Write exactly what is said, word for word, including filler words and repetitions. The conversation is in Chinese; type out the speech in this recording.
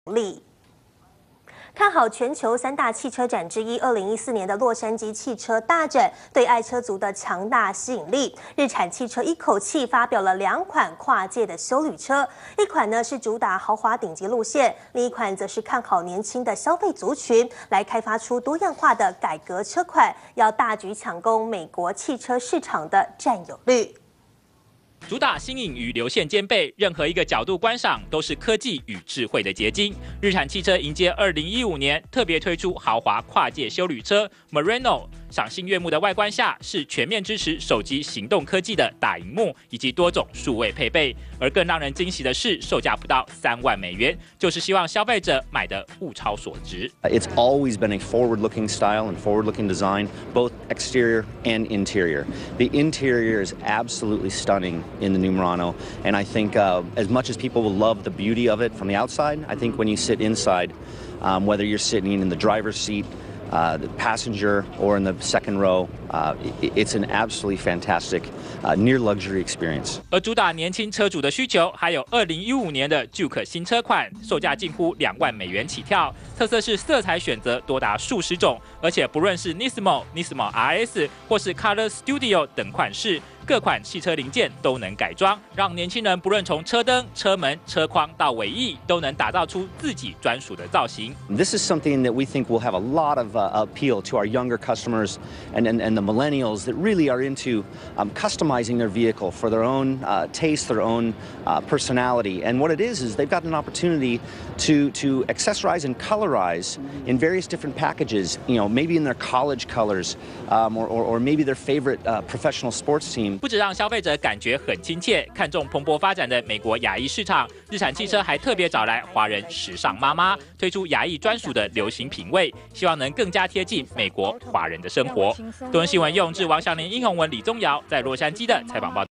力。看好全球三大汽车展之一，二零一四年的洛杉矶汽车大展对爱车族的强大吸引力。日产汽车一口气发表了两款跨界的休旅车，一款呢是主打豪华顶级路线，另一款则是看好年轻的消费族群，来开发出多样化的改革车款，要大举抢攻美国汽车市场的占有率。 主打新颖与流线兼备，任何一个角度观赏都是科技与智慧的结晶。日产汽车迎接二零一五年，特别推出豪华跨界休旅车 Murano。 赏心悦目的外观下，是全面支持手机行动科技的大萤幕以及多种数位配备。而更让人惊喜的是，售价不到三万美元，就是希望消费者买的物超所值。 It's always been a forward-looking style and forward-looking design, both exterior and interior. The interior is absolutely stunning in the new Murano, and I think uh, as much as people will love the beauty of it from the outside, I think when you sit inside, um, whether you're sitting in the driver's seat, Uh, the passenger or in the second row, uh, it's an absolutely fantastic, uh, near luxury experience. 而主打年轻车主的需求，还有二零一五年的 Juke 新车款，售价近乎两万美元起跳。特色是色彩选择多达数十种，而且不论是 Nismo、Nismo R S 或是 Color Studio 等款式。 各款汽车零件都能改装，让年轻人不论从车灯、车门、车框到尾翼，都能打造出自己专属的造型。 This is something that we think will have a lot of uh, appeal to our younger customers and, and, and the millennials that really are into um, customizing their vehicle for their own uh, taste, their own uh, personality. And what it is is they've got an opportunity to to accessorize and colorize in various different packages. You know, maybe in their college colors, um, or, or or maybe their favorite uh, professional sports team. 不止让消费者感觉很亲切，看中蓬勃发展的美国亚裔市场，日产汽车还特别找来华人时尚妈妈，推出亚裔专属的流行品味，希望能更加贴近美国华人的生活。多人新闻用至王小玲、殷宏文、李宗尧在洛杉矶的采访报道。